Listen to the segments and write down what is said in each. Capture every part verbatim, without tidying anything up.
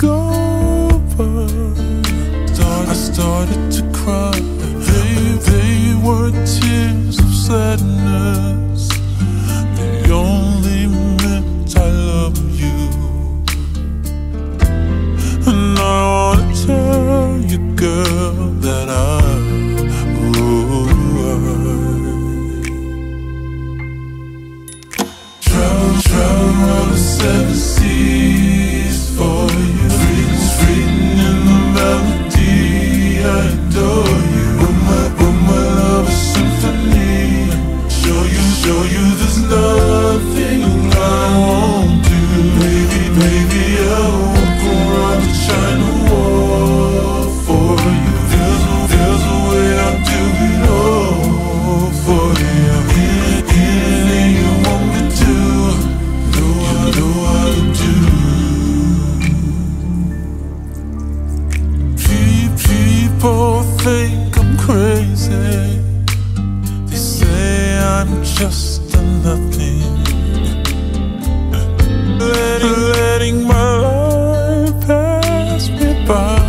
go by, I started to cry. They, they were tears of sadness. They only meant I love you. And I wanna tell you, girl, that I, oh, I travel, travel around the seven seas for you. It's written in the melody, I adore you. But my, but my love is symphony. Show you, show you there's nothing I won't do. Baby, baby, I'll walk around the China wall for you. There's a, there's a way I'll do it all for you. Anything you want me to, know I know how to do. People think I'm crazy. They say I'm just a nothing. Letting, letting my life pass me by,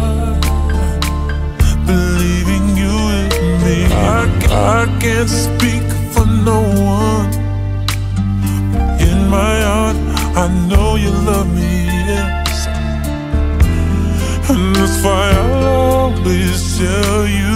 believing you with me. I, I can't speak for no one. In my heart, I know you love me, yes. And that's why I'll always tell you